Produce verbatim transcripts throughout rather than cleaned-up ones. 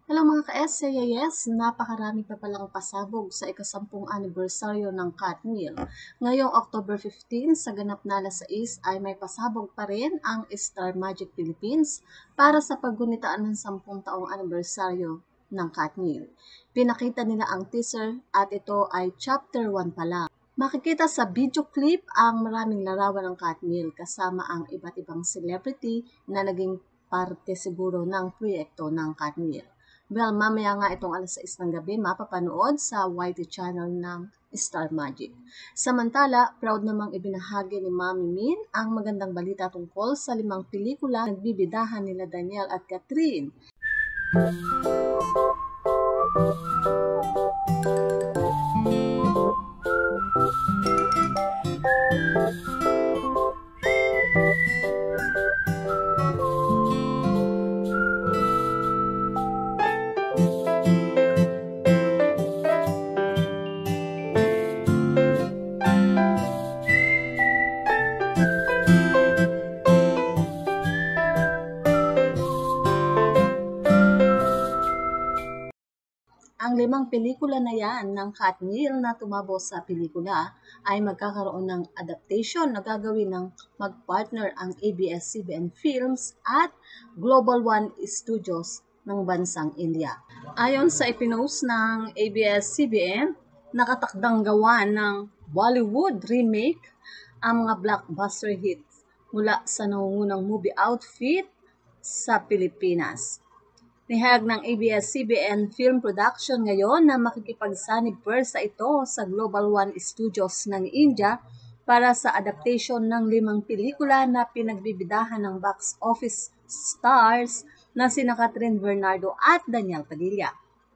Hello mga ka-S C I S, napakarami pa palang pasabog sa ikasampung anibersaryo ng Katniel. Ngayong October fifteen, sa ganap na alas sais ay may pasabog pa rin ang Star Magic Philippines para sa paggunitaan ng sampung taong anibersaryo ng Katniel. Pinakita nila ang teaser at ito ay chapter one pa lang. Makikita sa video clip ang maraming larawan ng Katniel kasama ang iba't ibang celebrity na naging parte siguro ng proyekto ng Katniel. Well, mamaya nga itong alas sais ng gabi mapapanood sa Y T channel ng Star Magic. Samantala, proud namang ibinahagi ni Mami Min ang magandang balita tungkol sa limang pelikula na nagbibidahan nila Daniel at Catherine. Ang limang pelikula na yan ng Katniel na tumabo sa pelikula ay magkakaroon ng adaptation na gagawin ng magpartner ang A B S C B N Films at Global One Studios ng bansang India. Ayon sa ipinost ng A B S C B N, nakatakdang gawa ng Bollywood remake ang mga blockbuster hits mula sa nangungunang movie outfit sa Pilipinas. Nihayag ng A B S C B N Film Production ngayon na makikipagsanib sa ito sa Global One Studios ng India para sa adaptation ng limang pelikula na pinagbibidahan ng box office stars na sina Catherine Bernardo at Daniel Padilla.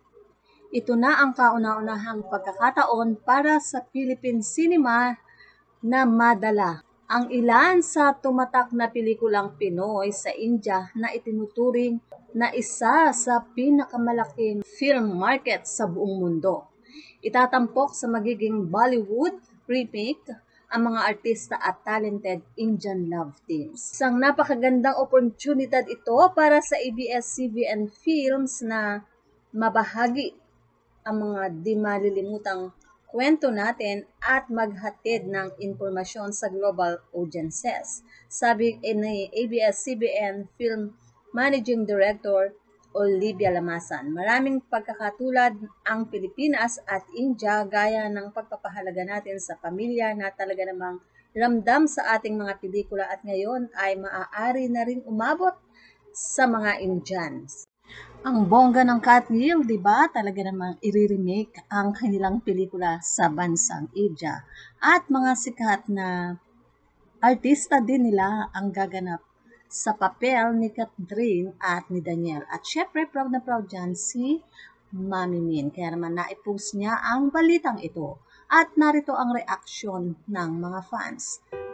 Ito na ang kauna-unahang pagkakataon para sa Philippine cinema na madala ang ilan sa tumatak na pelikulang Pinoy sa India na itinuturing na isa sa pinakamalaking film market sa buong mundo. Itatampok sa magiging Bollywood remake ang mga artista at talented Indian love teams. Isang napakagandang oportunidad ito para sa A B S C B N Films na mabahagi ang mga di malilimutang kwento natin at maghatid ng impormasyon sa global audiences. Sabi ni A B S C B N Film Managing Director Olivia Lamasan, maraming pagkakatulad ang Pilipinas at India gaya ng pagpapahalaga natin sa pamilya na talaga namang ramdam sa ating mga pelikula at ngayon ay maaari na rin umabot sa mga Indians. Ang bongga ng Katniel, di ba? Talaga namang i-remake ang kanilang pelikula sa bansang India. At mga sikat na artista din nila ang gaganap sa papel ni Catherine at ni Daniel. At syempre, proud na proud dyan si Mami Min. Kaya naman naipost niya ang balitang ito. At narito ang reaksyon ng mga fans.